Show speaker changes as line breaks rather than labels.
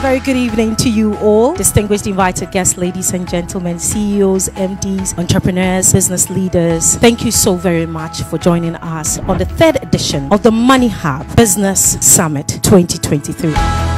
very good evening to you all, distinguished invited guests, ladies and gentlemen, CEOs, MDs, entrepreneurs, business leaders. Thank you so very much for joining us on the third edition of the MoneyHub Business Summit 2023.